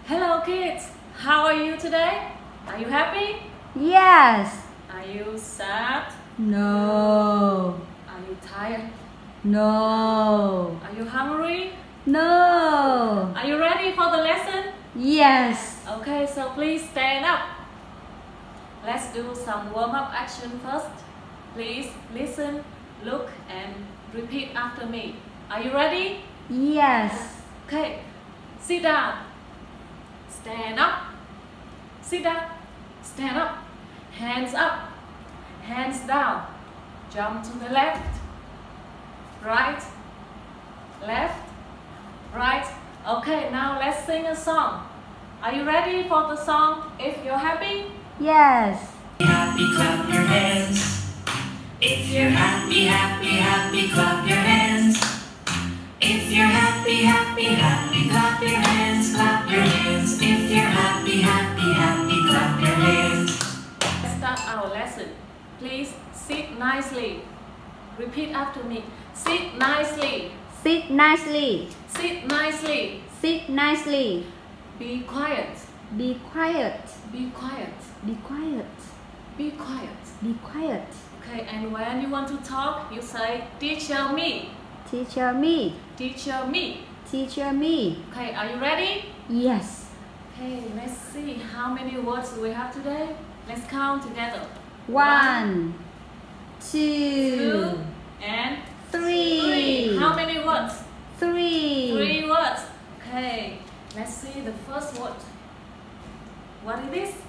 Hello kids, how are you today? Are you happy? Yes. Are you sad? No. Are you tired? No. Are you hungry? No. Are you ready for the lesson? Yes. Okay, so please stand up. Let's do some warm-up action first. Please listen, look and repeat after me. Are you ready? Yes. Okay, sit down. Stand up. Sit down. Stand up. Hands up. Hands down. Jump to the left. Right. Left. Right. Okay, now let's sing a song. Are you ready for the song? If you're happy? Yes. Happy, clap your hands. If you're happy, happy, happy, clap your hands. If you're happy, happy, happy, clap your hands, clap your hands. If you're happy, happy, happy, clap your hands. Let's start our lesson. Please sit nicely. Repeat after me. Sit nicely. Sit nicely. Sit nicely. Sit nicely. Be quiet. Be quiet. Be quiet. Be quiet. Be quiet. Be quiet. Okay, and when you want to talk, you say teacher me. Teacher me. Teacher me. Teacher me. Okay, are you ready? Yes. Okay, let's see how many words we have today. Let's count together. 1, 2, 2 and 3. How many words? 3. 3 words. Okay, let's see the first word. What is this?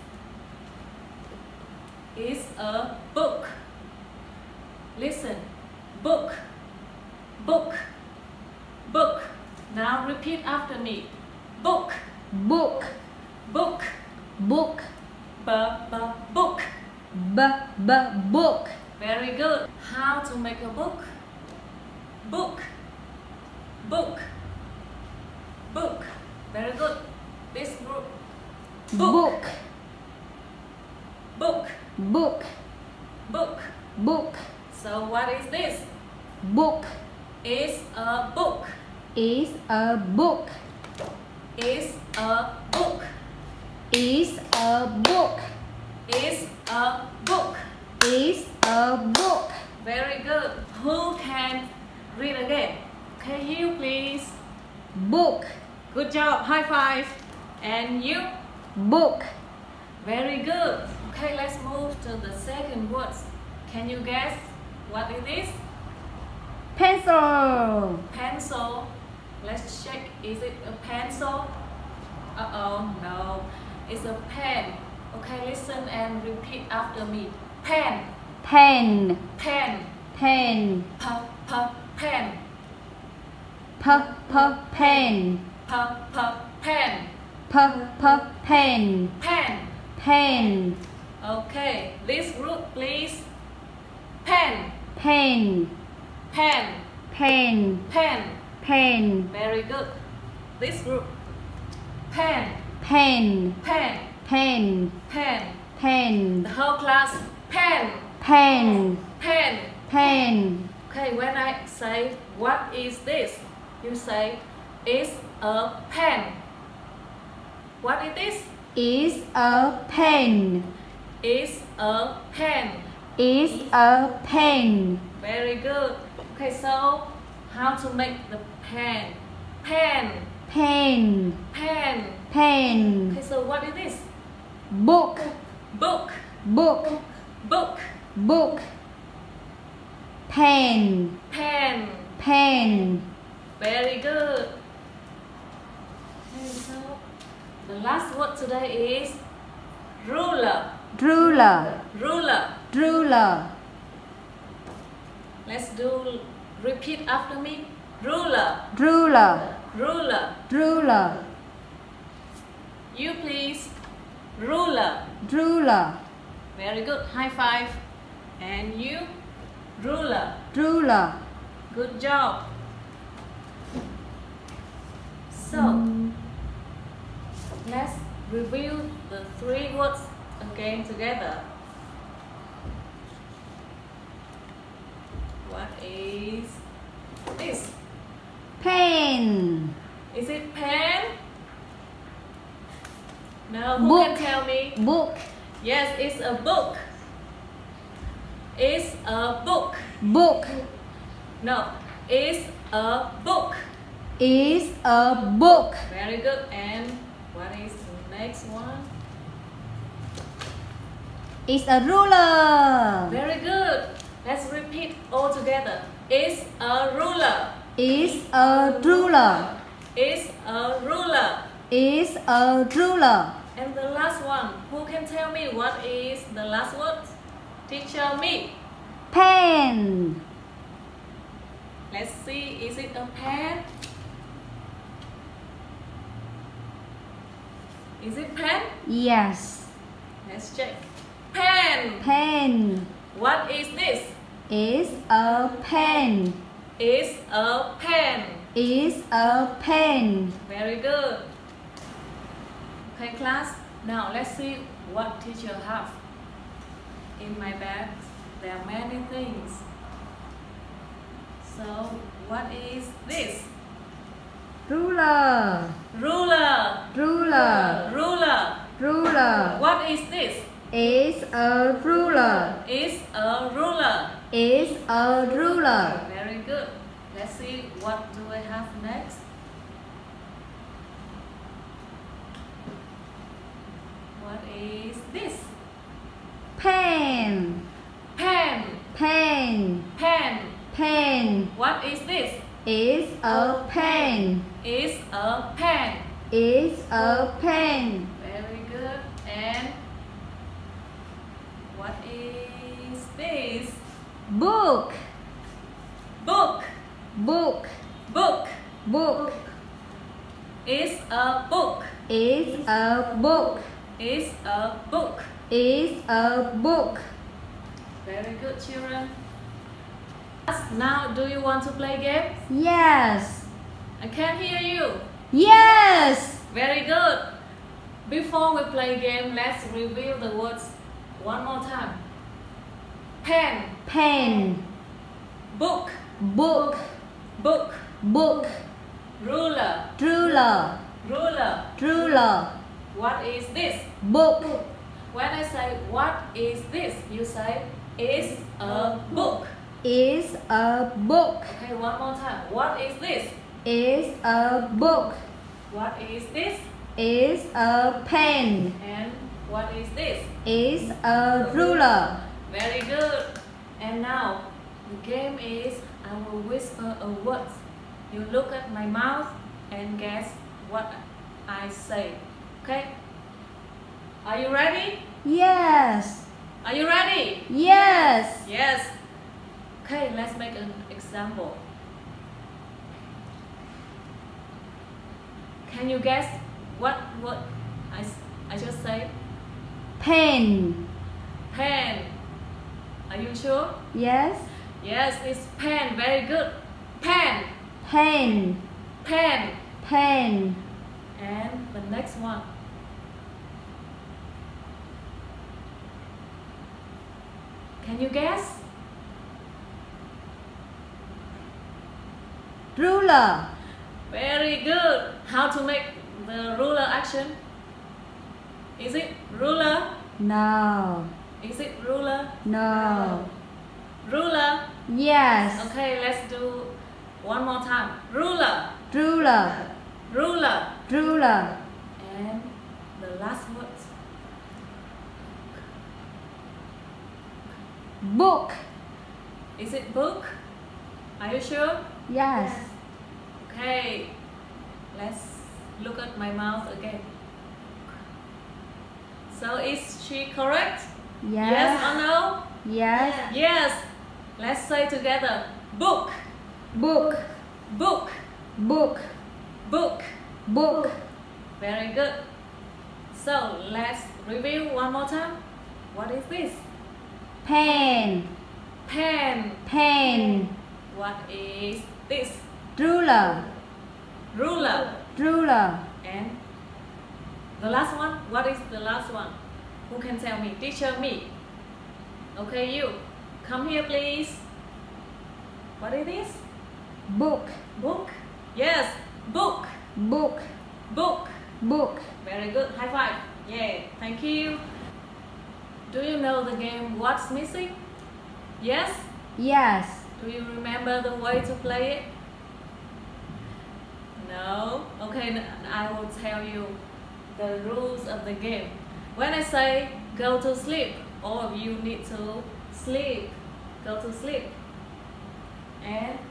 It's a book. Listen. Book. Book. Book. Now repeat after me. Book. Book. Book. Book. Book. Book. Very good. How to make a book? Book. Book. Book. Very good. This group. Book. Book. Book. Book. Book. So what is this? Book. It's a book. Is a book. It's a book. Is a book. It's a book. Is a book. Very good. Who can read again? Can you please? Book. Good job. High five. And you? Book. Very good. Okay, let's move to the second word. Can you guess what it is? Pencil. Pencil. Let's check. Is it a pencil? Uh-oh, no. It's a pen. Okay, listen and repeat after me. Pen. Pen. Pen. Pen. Pen. Pen. Pen. Pen. Pen. Pen. Okay, this group please. Pen. Pen. Pen. Pen. Pen. Pen. Very good. This group. Pen. Pen. Pen. Pen. Pen. Pen. The whole class. Pen. Pen. Pen. Pen. Okay, when I say what is this, you say it's a pen. What is this? Is a pen. It's a pen. Is a pen. Very good. Okay, so how to make the pen? Pen. Pen. Pen. Pen. Okay, so what is this? Book. Book. Book. Book. Book. Pen. Pen. Pen. Very good. Okay, so the last word today is ruler. Ruler. Ruler. Ruler. Let's do repeat after me. Ruler. Ruler. Ruler. Ruler. You please. Ruler. Ruler. Very good. High five. And you. Ruler. Ruler. Good job. So let's review the 3 words again together. What is this? Pen. Is it pen? No, who Book. can tell me? Book. Yes, it's a book. It's a book. Book. No, it's a book. Is a book. Very good. And what is the next one? Is a ruler. Very good. Let's repeat all together. It's a ruler. Is a ruler. It's a ruler. Is a ruler. And the last one, who can tell me what is the last word? Teacher me. Pen. Let's see, is it a pen? Is it pen? Yes. Let's check. Pen. Pen. What is this? Is a pen. It's a pen. Is a pen. Very good. Okay, class. Now let's see what teacher have. In my bag, there are many things. So, what is this? Ruler. Ruler. Ruler. Ruler. Ruler. What is this? Is a ruler. It's a ruler. Is a ruler. Very good. Let's see what do I have next. What is this? Pen. Pen. Pen. Pen. Pen. What is this? Is a pen. It's a pen. Is a pen. Very good. And what is this? Book. Book. Book. Book. Book. It's a book. Is a book. It's a book. Is a book. Very good, children. Now, do you want to play game? Yes. I can't hear you. Yes. Very good. Before we play game, let's review the words one more time. Pen. Pen. Book. Book. Book. Book. Ruler. Ruler. Ruler. Ruler. What is this? Book. When I say what is this, you say it's a book. Is a book. Okay, one more time. What is this? Is a book. What is this? Is a pen. And what is this? Is a ruler. Very good. And now, the game is I will whisper a word. You look at my mouth and guess what I say. Okay? Are you ready? Yes. Are you ready? Yes. Yes. Okay, let's make an example. Can you guess what I just said? Pen. Pen. Are you sure? Yes. Yes, it's pen. Very good. Pen. Pen. Pen. Pen. And the next one. Can you guess? Ruler. Very good. How to make the ruler action? Is it ruler? No. Is it ruler? No. Ruler. Yes. Okay, let's do one more time. Ruler. Ruler. Ruler. Ruler. And the last word. Book. Is it book? Are you sure? Yes. Okay. Let's look at my mouth again. So is she correct? Yes. Yes or no? Yes. Yes. Let's say together. Book. Book. Book. Book. Book. Book. Very good. So let's review one more time. What is this? Pen. Pen. Pen. What is this? Ruler. Ruler. Ruler. And the last one. What is the last one? Who can tell me? Teacher me. Okay, you. Come here, please. What is this? Book. Book. Yes. Book. Book. Book. Book. Very good. High five. Yeah, thank you. Do you know the game What's Missing? Yes? Yes. Do you remember the way to play it? No? Okay, I will tell you the rules of the game. When I say go to sleep, all of you need to sleep. Go to sleep. And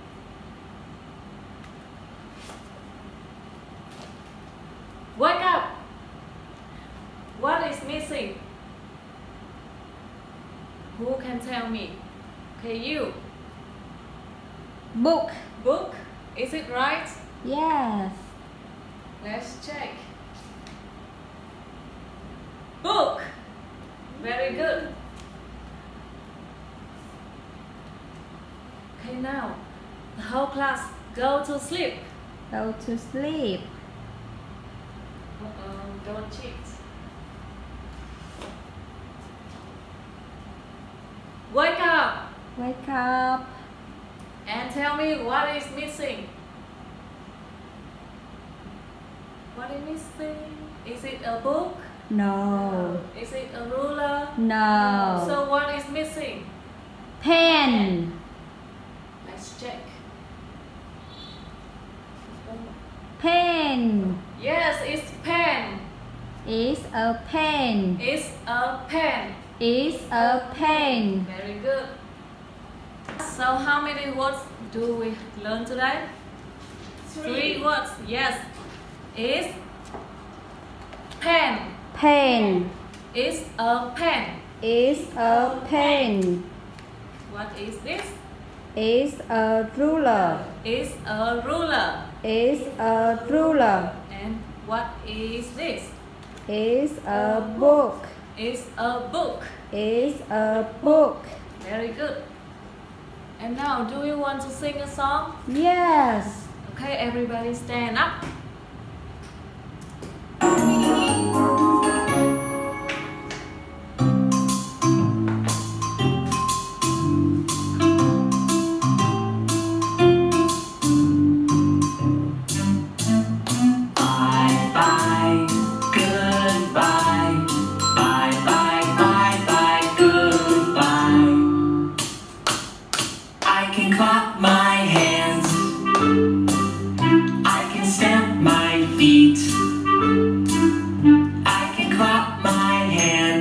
wake up. What is missing? Who can tell me? Okay, you. Book. Book. Is it right? Yes. Let's check. Book. Very good. Okay, now the whole class go to sleep. Go to sleep. Don't cheat. Wake up Wake up. and tell me what is missing. What is missing? Is it a book? No. Is it a ruler? No. So what is missing? Pen. Let's check. Pen. Yes, it's pen. Is a pen. It's a pen. Is a pen. Very good. So how many words do we learn today? Three words. Yes. Is pen. Pen. Is a pen. Is a pen. What is this? Is a ruler. Is a ruler. Is a ruler. And what is this? Is a book. Is a book. Is a book. Very good. And now, do you want to sing a song? Yes. Okay, everybody stand up. Bye bye, goodbye. Bye bye, bye bye, goodbye. I can clap my hands. I can stamp my feet. I can clap my hands.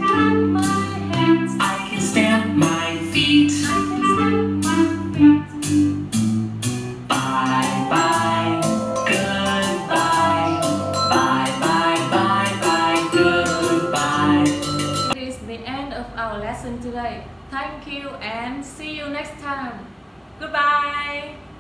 I can stamp my feet. Bye bye, goodbye. Bye bye, bye bye, goodbye. This is the end of our lesson today. Thank you and see you next time. Goodbye.